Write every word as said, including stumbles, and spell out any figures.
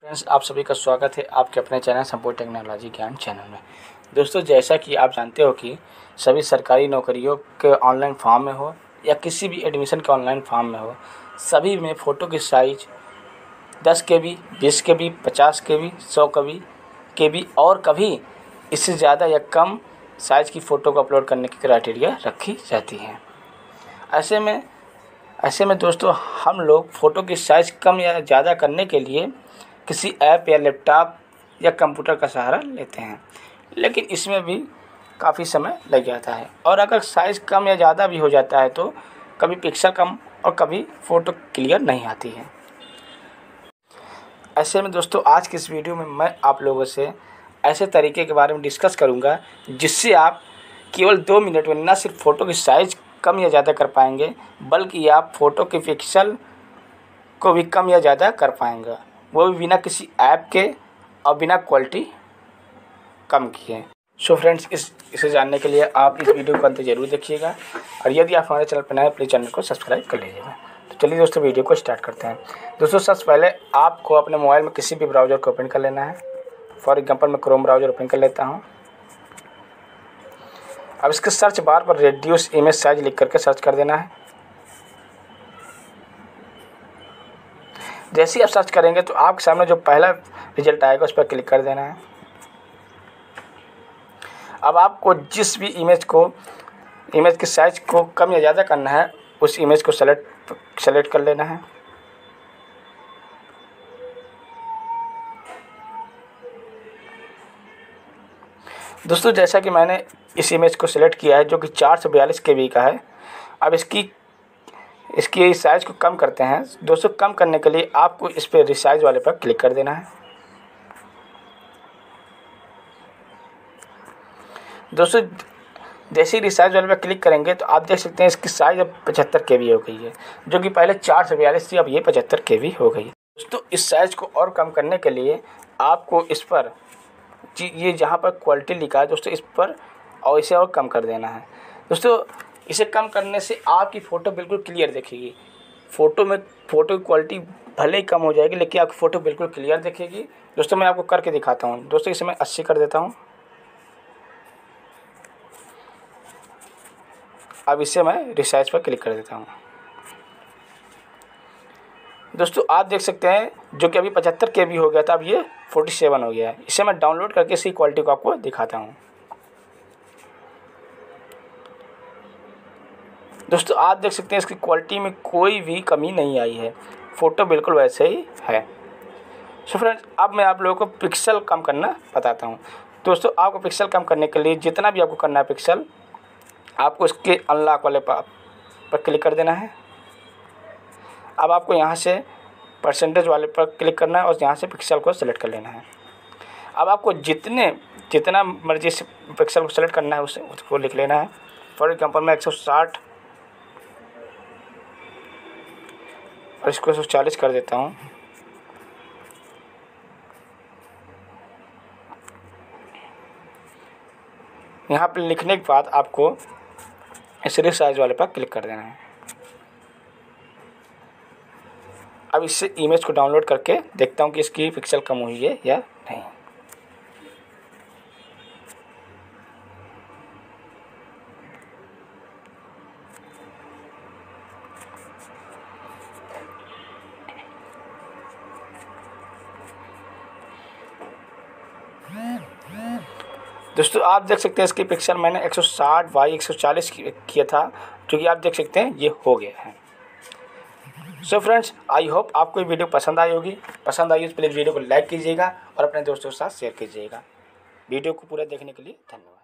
Friends, आप सभी का स्वागत है आपके अपने चैनल संपूर्ण टेक्नोलॉजी ज्ञान चैनल में। दोस्तों, जैसा कि आप जानते हो कि सभी सरकारी नौकरियों के ऑनलाइन फॉर्म में हो या किसी भी एडमिशन के ऑनलाइन फॉर्म में हो, सभी में फ़ोटो की साइज दस के बी, बीस के बी, पचास के बी, सौ के बी के बी और कभी इससे ज़्यादा या कम साइज़ की फ़ोटो को अपलोड करने की क्राइटेरिया रखी जाती है। ऐसे में ऐसे में दोस्तों, हम लोग फ़ोटो की साइज़ कम या ज़्यादा करने के लिए किसी ऐप या लैपटॉप या कंप्यूटर का सहारा लेते हैं, लेकिन इसमें भी काफ़ी समय लग जाता है और अगर साइज़ कम या ज़्यादा भी हो जाता है तो कभी पिक्सल कम और कभी फ़ोटो क्लियर नहीं आती है। ऐसे में दोस्तों, आज की इस वीडियो में मैं आप लोगों से ऐसे तरीके के बारे में डिस्कस करूंगा जिससे आप केवल दो मिनट में न सिर्फ फ़ोटो की साइज़ कम या ज़्यादा कर पाएंगे, बल्कि आप फ़ोटो के पिक्सल को भी कम या ज़्यादा कर पाएंगे, वो भी बिना किसी ऐप के और बिना क्वालिटी कम किए। सो फ्रेंड्स, इस इसे जानने के लिए आप इस वीडियो को अंत जरूर देखिएगा और यदि आप हमारे चैनल पर नए प्लीज़ चैनल को सब्सक्राइब कर लीजिएगा। तो चलिए दोस्तों, वीडियो को स्टार्ट करते हैं। दोस्तों, सबसे पहले आपको अपने मोबाइल में किसी भी ब्राउज़र को ओपन कर लेना है। फॉर एग्जाम्पल मैं क्रोम ब्राउज़र ओपन कर लेता हूँ। अब इसके सर्च बार पर रेड्यूस इमेज साइज लिख करके सर्च कर देना है। जैसे ही आप सर्च करेंगे तो आपके सामने जो पहला रिजल्ट आएगा उस पर क्लिक कर देना है। अब आपको जिस भी इमेज को इमेज के साइज को कम या ज़्यादा करना है, उस इमेज को सेलेक्ट सेलेक्ट कर लेना है। दोस्तों, जैसा कि मैंने इस इमेज को सिलेक्ट किया है जो कि चार सौ बयालीस के बी का है। अब इसकी इसकी साइज़ को कम करते हैं। दोस्तों, कम करने के लिए आपको इस पर रिसाइज वाले पर क्लिक कर देना है। दोस्तों, जैसे ही रिसाइज वाले पर क्लिक करेंगे तो आप देख सकते हैं इसकी साइज़ अब पचहत्तर के बी हो गई है, जो कि पहले चार सौ बयालीस थी, अब ये पचहत्तर के बी हो गई। दोस्तों, इस साइज़ को और कम करने के लिए आपको इस पर जी ये जहाँ पर क्वालिटी लिखा है दोस्तों, इस पर और इसे और कम कर देना है। दोस्तों, इसे कम करने से आपकी फ़ोटो बिल्कुल क्लियर दिखेगी। फ़ोटो में फ़ोटो की क्वालिटी भले ही कम हो जाएगी, लेकिन आपकी फ़ोटो बिल्कुल क्लियर दिखेगी। दोस्तों, मैं आपको करके दिखाता हूँ। दोस्तों, इसे मैं अस्सी कर देता हूँ। अब इसे मैं रिसाइज पर क्लिक कर देता हूँ। दोस्तों, आप देख सकते हैं जो कि अभी पचहत्तर के बी हो गया था, अब ये सैंतालीस हो गया है। इसे मैं डाउनलोड करके इसकी क्वालिटी को आपको दिखाता हूँ। दोस्तों, आप देख सकते हैं इसकी क्वालिटी में कोई भी कमी नहीं आई है, फ़ोटो बिल्कुल वैसे ही है। सो फ्रेंड्स, अब मैं आप लोगों को पिक्सल कम करना बताता हूँ। दोस्तों, आपको पिक्सल कम करने के लिए जितना भी आपको करना है पिक्सल, आपको इसके अनलॉक वाले पर पर क्लिक कर देना है। अब आपको यहाँ से परसेंटेज वाले पर क्लिक करना है और यहाँ से पिक्सल को सेलेक्ट कर लेना है। अब आपको जितने जितना मर्जी से पिक्सल को सेलेक्ट करना है उसे उसको लिख लेना है। फॉर एग्जाम्पल मैं एक सौ साठ और इसको एक सौ चालीस कर देता हूँ। यहाँ पर लिखने के बाद आपको इस रिसाइज वाले पर क्लिक कर देना है। अब इससे इमेज को डाउनलोड करके देखता हूँ कि इसकी पिक्सल कम हुई है या नहीं। दोस्तों, आप देख सकते हैं इसकी पिक्सल मैंने एक सौ साठ बाई एक सौ चालीस किया था, जो कि आप देख सकते हैं ये हो गया है। सो फ्रेंड्स, आई होप आपको ये वीडियो पसंद आई होगी। पसंद आई तो प्लीज़ वीडियो को लाइक कीजिएगा और अपने दोस्तों के साथ शेयर कीजिएगा। वीडियो को पूरा देखने के लिए धन्यवाद।